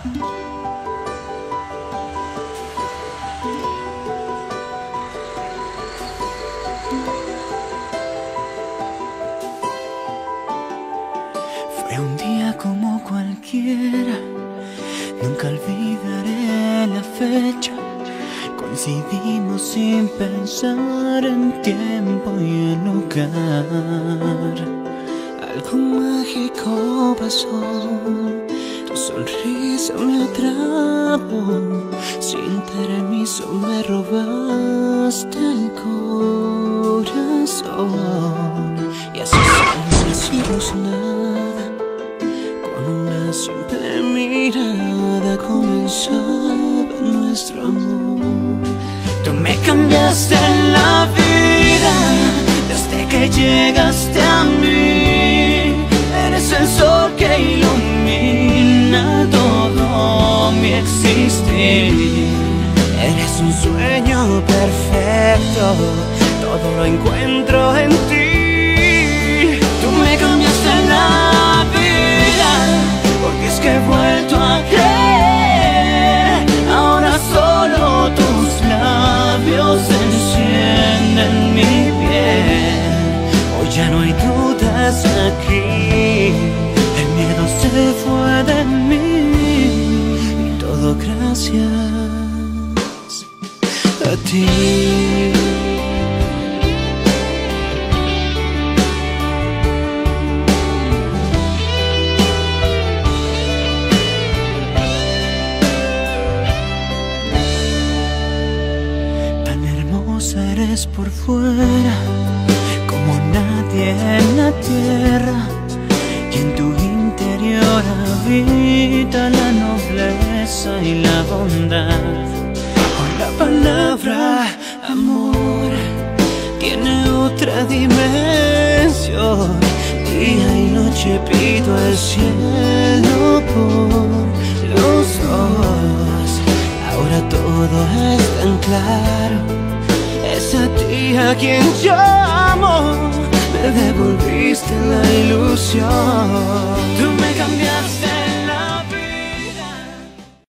Fue un día como cualquiera, nunca olvidaré la fecha. Coincidimos sin pensar en tiempo y en lugar. Algo mágico pasó, tu sonrisa me atrapó. Sin permiso me robaste el corazón. Y así sin decirnos nada, con una simple mirada comenzaba nuestro amor. Tú me cambiaste la vida desde que llegaste a mí. Eres el sol que ilumina todo mi existir. Eres un sueño perfecto, todo lo encuentro en ti. Tú me cambiaste la vida, porque es que he vuelto a creer. Ahora solo tus labios encienden mi piel. Hoy ya no hay dudas aquí, el miedo se fue de mí. Y todo gracias a ti. Eres por fuera como nadie en la tierra, y en tu interior habita la nobleza y la bondad. Hoy la palabra amor tiene otra dimensión. Día y noche pido al cielo por los dos. Ahora todo es tan claro, es a ti a quien llamo. Me devolviste la ilusión. Tú me cambiaste